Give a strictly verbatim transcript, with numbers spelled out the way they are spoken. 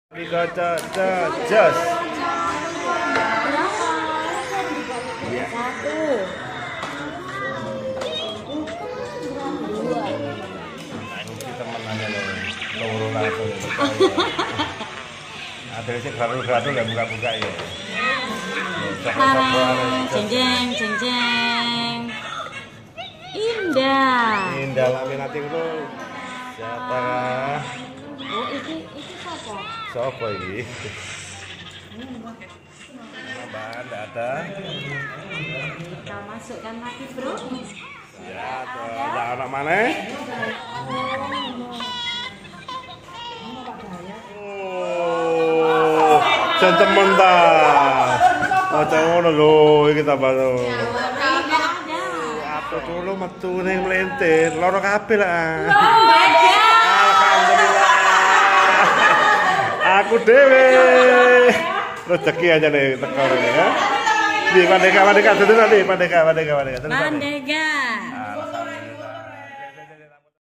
Dikata jas. Satu. Ini teman aja loh, loro langsung. Ada sih garu-garu nggak buka-buka ya. Jeng jeng jeng jeng. Indah. Indah laminati itu. Siapa? Oh, iki iki siapa? Siapa ini? Tambahan nggak ada. Kita masukkan lagi, bro. Ya, ada anak mana? Oh, jangan mentas. Oh, jangan ngono lho, iki tambah lho. Apa dulu metu ning melintir, loro kabeh lah. Alhamdulillah. Aku dhewe. Rezeki aja nih teko ya. Di Pandega, Pandega, duduk nanti, Pandega, Pandega, Pandega. Pandega. Alhamdulillah.